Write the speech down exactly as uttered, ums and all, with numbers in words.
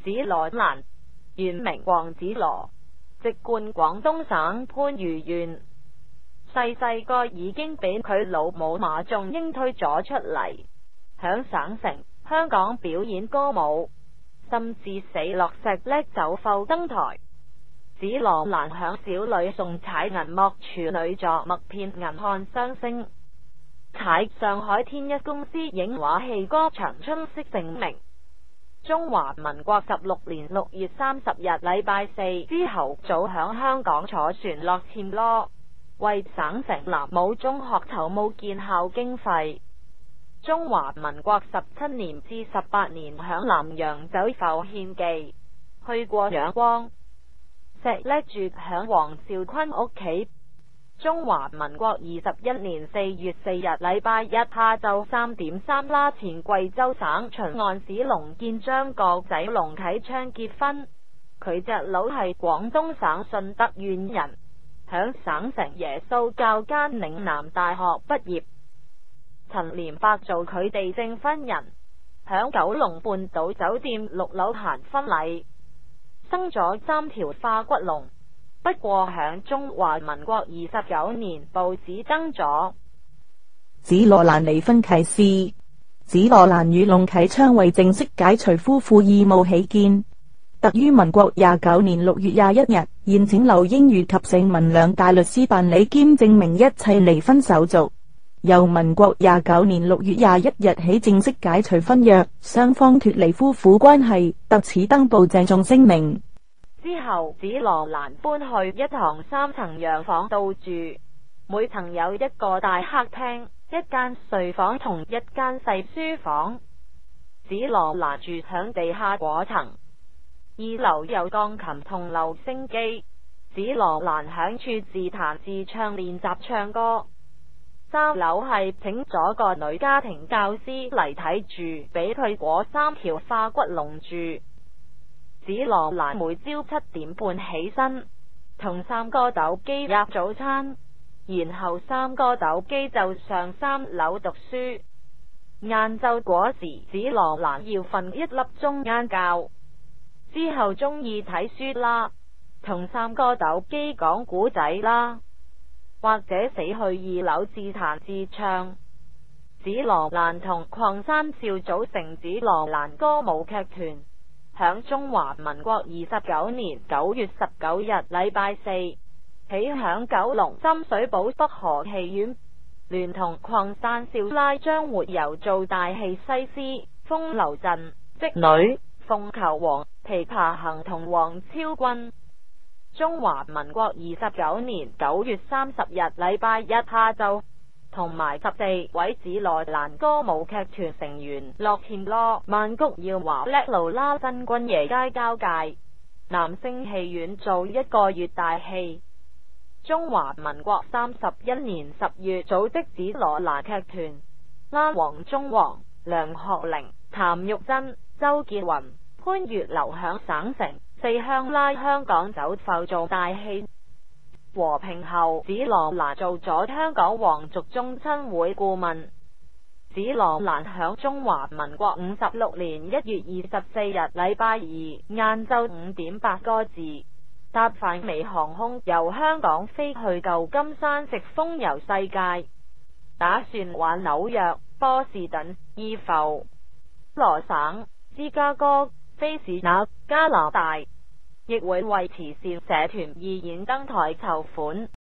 子羅蘭，原名黃子羅，籍貫廣東省番禺縣。細細個已經俾佢老母馬仲英推咗出嚟，響省城、香港表演歌舞，甚至死落石礫走埠登台。子羅蘭響小女送踩銀幕處女作默片銀漢雙星，踩上海天一公司影畫戲歌長春色盛名。中華民國十六年六月三十日禮拜四之後早響香港坐船落暹羅，為省城南武中學籌募建校經費。中華民國十七年至十八年響南洋走埠獻技，去過仰光、石礫住響黃兆坤屋企。中華民國二十一年四月四日禮拜一下晝三點三啦前貴州省秦安市龍建章個仔龍啟昌結婚，佢隻佬係廣東省順德縣人，響省城耶穌教間嶺南大學畢業。陳廉伯做佢哋證婚人，響九龍半島酒店六樓行婚禮，生咗三條化骨龍。不過響中華民國二十九年報紙登咗子羅蘭離婚啟事。子羅蘭與龍啟昌為正式解除夫婦義務起見，特於民國廿九年六月廿一日現請劉英宇及盛文兩大律師辦理兼證明一切離婚手續，由民國廿九年六月廿一日起正式解除婚約，雙方脫離夫婦關係，特此登報鄭重聲明。 之後子羅蘭搬去一堂三層洋房度住，每層有一個大客廳、一間睡房同一間細書房。子羅蘭住響地下嗰層，二樓有鋼琴同留聲機，子羅蘭響處自彈自唱練習唱歌。三樓係請咗個女家庭教師嚟睇住，俾佢嗰三條化骨龍住。子羅蘭每朝七點半起身，同三個斗機入早餐，然後三個斗機就上三樓讀書。晏晝嗰時，子羅蘭要瞓一粒鐘晏覺，之後中意睇書啦，同三個斗機講古仔啦，或者死去二樓自彈自唱。子羅蘭同鄺山少組成子羅蘭歌舞劇團。響中華民國二十九年九月十九日禮拜四起，響九龍深水埗北河戲院，聯同鄺山少拉張活游做大戲西施、風流陣、織女、鳳求凰、琵琶行同王昭君。中華民國二十九年九月三十日禮拜一下晝，同埋十四位子羅蘭歌舞劇團成員落暹羅曼谷耀華叻路啦新軍爺街交界南星戲院做一個月大戲。中華民國三十一年十月組織子羅蘭劇團，拉黃宗煌、梁學玲、譚玉珍、周杰雲、潘月樓響省城、四鄉拉香港走埠做大戲。和平後，子羅蘭做咗香港皇族宗親會顧問。子羅蘭響中華民國五十六年一月二十四日禮拜二晏晝五點八個字，搭泛美航空由香港飛去舊金山食風遊世界，打算玩紐約、波士頓、伊埠、羅省、芝加哥、菲士那、加拿大，亦會為慈善社團義演登台籌款。